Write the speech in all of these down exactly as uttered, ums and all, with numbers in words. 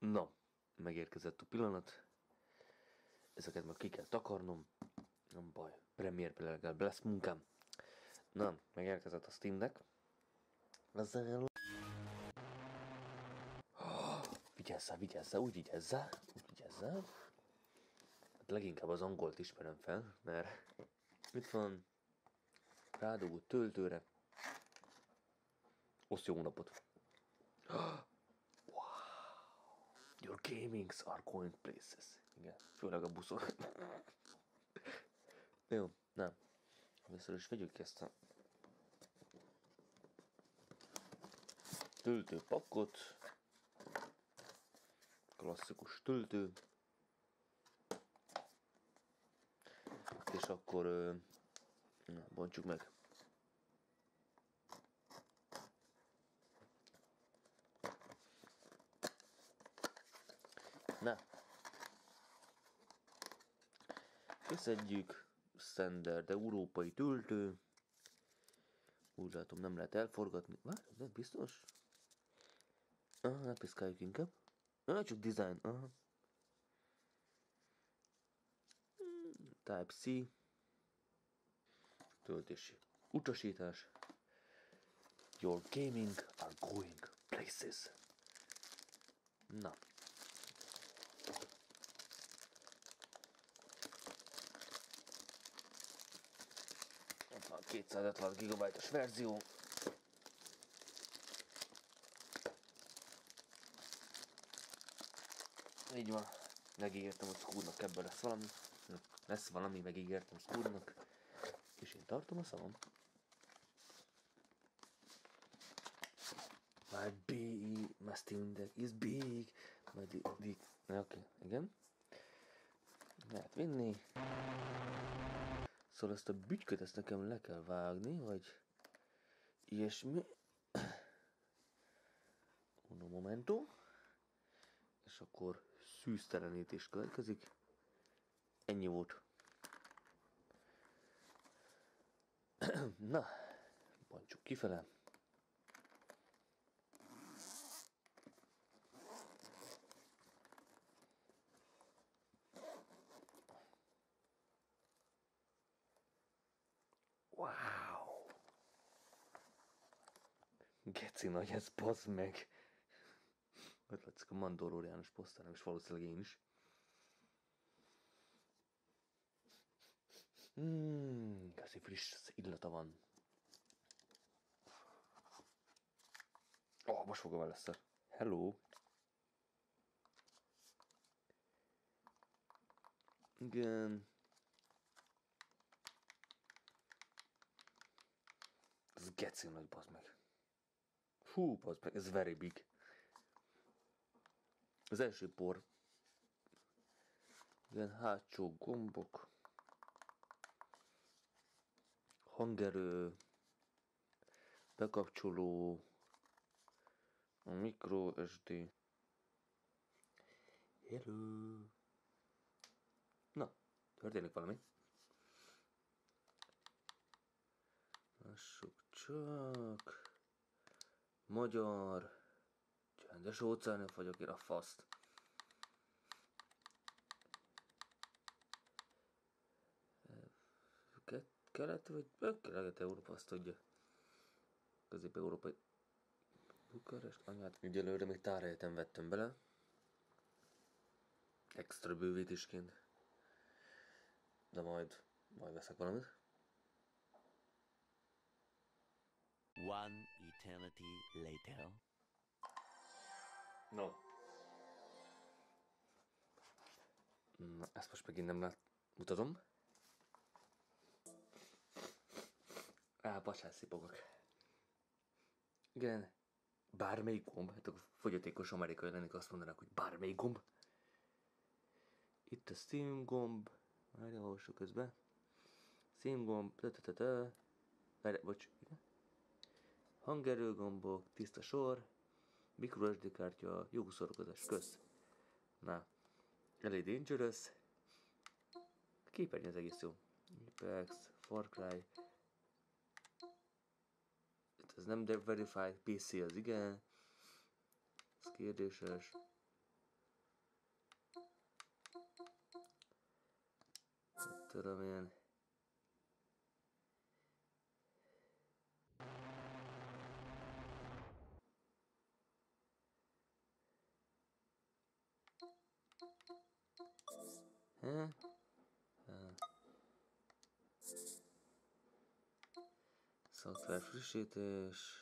Na, megérkezett a pillanat. Ezeket meg ki kell takarnom. Nem baj, Premiere-ben legalább lesz munkám. Na, megérkezett a Steam Deck. Ezzel... Oh, vigyázzál, vigyázzál, úgy vigyázzál, úgy vigyázzál. Hát leginkább az angolt ismerem fel, mert itt van rádugott töltőre. Oszd jó napot. Oh, wow. Your gamings are going places. Igen, főleg a buszon. Jó, nem. Először is vegyük ki ezt a töltőpakkot. Klasszikus töltő. És akkor na, bontsuk meg. Na. Összedjük. Standard európai töltő. Úgy látom, nem lehet elforgatni. Várj, nem biztos? Aha, ne piszkáljuk inkább. Ah, csak design. Aha. Type-C. Töltési utasítás. Your gaming are going places. Na. Ott van kétszázötven gigabájtos verzió. Így van. Megígértem, hogy Scoodnak ebből lesz valami. Lesz valami, megígértem Scoodnak. És én tartom a szavam. My big, my Steam Deck is big. My dick. Oké, okay, igen. Lehet vinni. Szóval ezt a bütyköt, ezt nekem le kell vágni, vagy ilyesmi. Uno momento. És akkor szűztelenítés következik. Ennyi volt. Na, bontsuk kifele. Wow! Geci nagy ez, bazd meg! Ott látszik a Mandaloriánus poszterem, és valószínűleg én is. Mmm, igazi friss illata van. Oh, most fogom el először. Hello! Igen. Ez geci nagy, bazd meg. Hú, bazd meg, ez very big. Az első por. Igen, hátsó gombok. Hangerő. Bekapcsoló. A micro es dé. Hello. Na, történik valami. Lássuk csak. Magyar. Csendes óceáni vagyok én a faszt. Kelet vagy Kelet-Európa, azt tudja. Közép-európai. Bukarest, anyát. Ügyelőre még tárhelyeten vettem bele. Extra bővítésként. De majd, majd veszek valamit. One eternity later. No. Na, ezt most megint nem lát... mutatom. Á, bocsánat, szipogok. Igen. Bármelyik gomb. Hát a fogyatékos amerikai lennék, azt mondanak, hogy bármelyik gomb. Itt a Steam gomb. Várj, olvassuk közben. Steam gomb. Tatatata. Várj, bocs. Hangerő gombok. Tiszta sor. Micro es dé kártya. Jóguszorozás. Kösz. Na. Elég dangerous. Képernyő az egész jó. Apex. Far Cry. Ez nem verified, pé cé az igen. Ez kérdéses. Tudom én. He? Szoftver frissítés.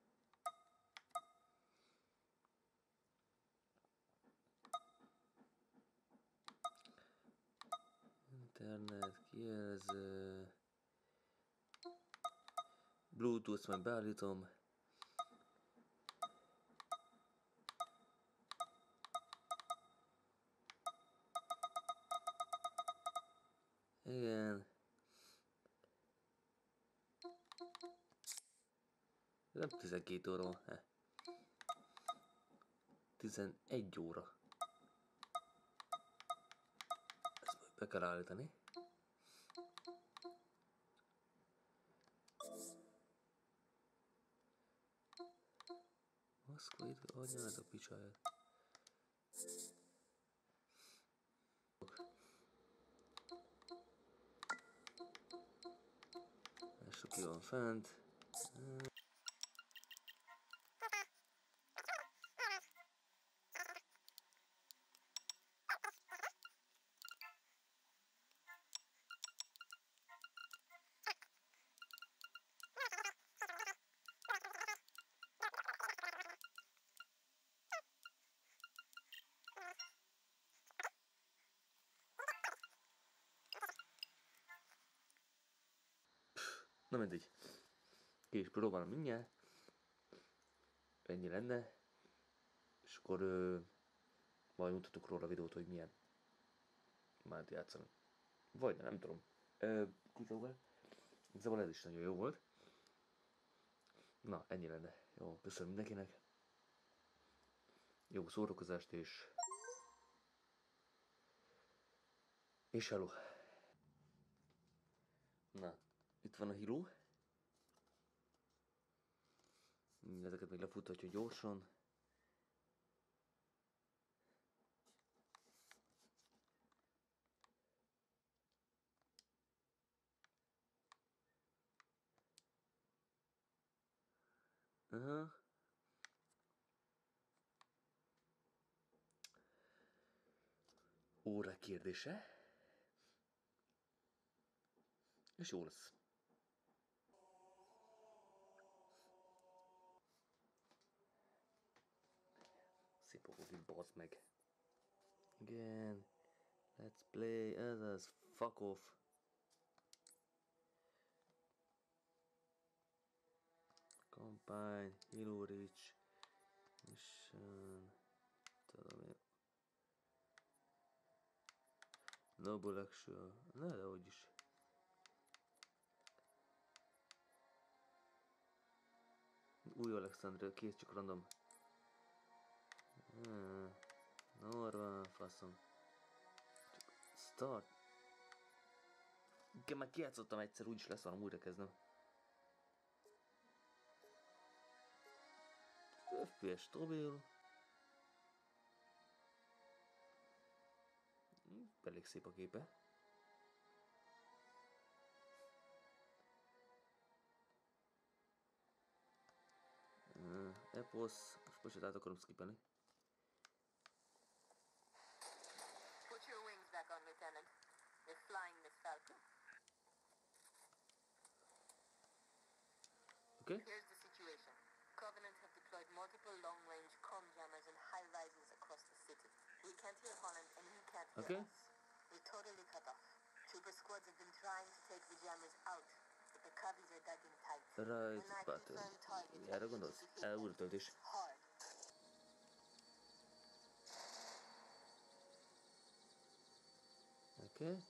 Internet, kijelző. Bluetooth, majd beállítom. Igen. Nem tizenkét óra van. Eh. tizenegy óra. Ezt majd be kell állítani. Moszkvait, adjad a picsáját. Lássuk, ki van fent. Na mindegy. Ki is próbálom mindjárt. Ennyi lenne. És akkor ö, majd mutatok róla a videót, hogy milyen. Már játszani. Vagy nem tudom. Ö, Igazából szóval ez is nagyon jó volt. Na, ennyi lenne. Jó, köszönöm mindenkinek. Jó szórakozást és... És hello. Na, itt van a híró. Ezeket még lefuthatja gyorsan. Aha. Óra kérdése. És jó lesz. Szép okozik, bazd meg. Igen. Let's play ez az. Fuck off. Combine, Halo Reach, Mission, tudom én. Noble Action, ne, de hogy is. Új Alexandria, kész, csak random. Hmm. Norva, faszom. Csak start. Igen, már kijátszottam egyszer, úgyis lesz valami, újra kezdem. ef pé es stabil. Elég szép a képe. Uh, Epos, most most át akarom skipelni. Put your wings back on, Lieutenant. You're flying Miss Falcon. Okay. Here's the situation. Covenant have deployed multiple long-range comm jammers in high rises across the city. We can't hear Holland and he can't hear Okay. us. We're totally cut off. Trooper squads have been trying to take the jammers out, but the coveys are dug in tight. Right, When I but confirm target, erre I need gondolsz? you to hit them Elúrtöltés. hard. Oké. Okay.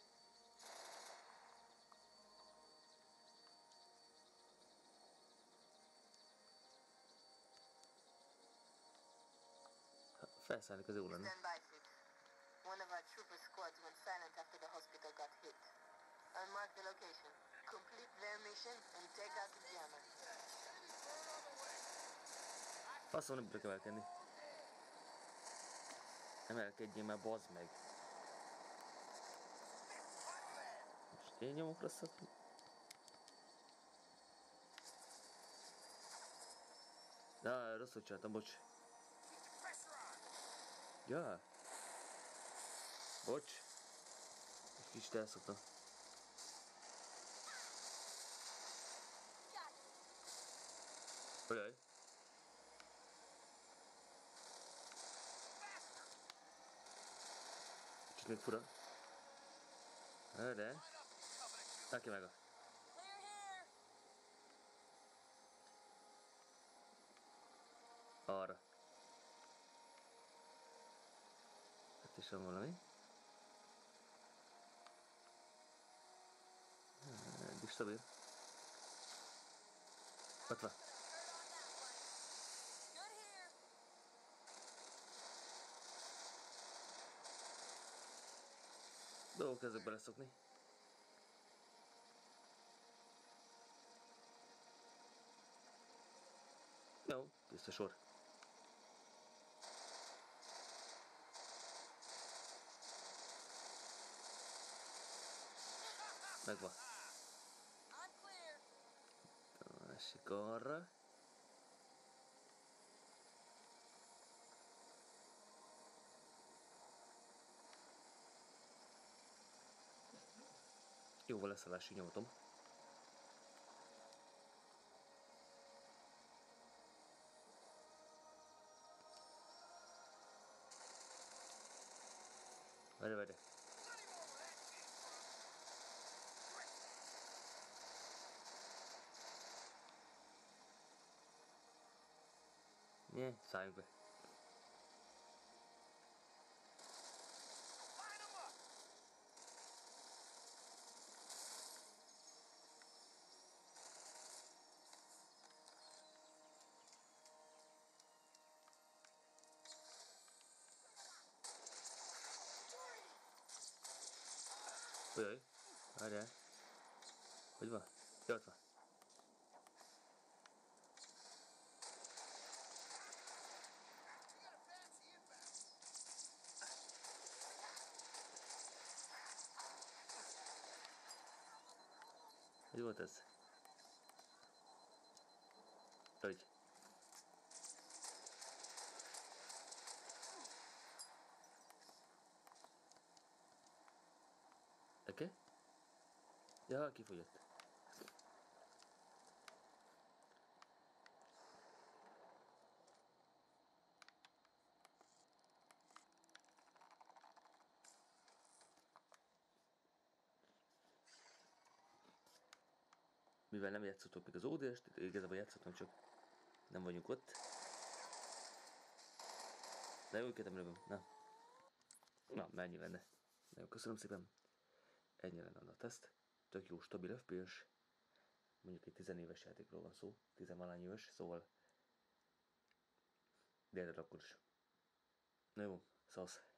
Felszállni az jó lenne. Stand by, six. One of our trooper squads went silent after the hospital got hit. I'll mark the location. Complete their mission and take out the jammer. Faszom, nem tudok emelkedni. Emelkedjél már, bazd meg. Én nyomok rosszat? Na, rosszul csináltam, bocs. Ja. Bocs. Egy kicsit elszoktam. Ajaj. Kicsit még fura. De. Neki meg a. Arra. Hát is van valami. Eddig stabil. Ott van. Dolgok kezdek beleszokni. Jó, tiszta sor. Megvan. A másik arra. Jóval leszállási nyomatom. Várj, várj. Nye, szálljunk be. Ujjaj, várjál. Hogy van? Jó, ott van. Hogy volt ez? Hogy? Oké? Okay. Ja, kifogyott. Mivel nem játszottuk még az ó dé est, igazából játszottunk, csak nem vagyunk ott. De jó, kedvem rövöm. Na. Na, mennyi lenne. Nagyon köszönöm szépen. Ennyi lenne a teszt. Tök jó, stabil ef pé es. Mondjuk egy tizenéves játékról van szó. Tizenvalány éves, szóval... De akkor is. Na jó, szasz.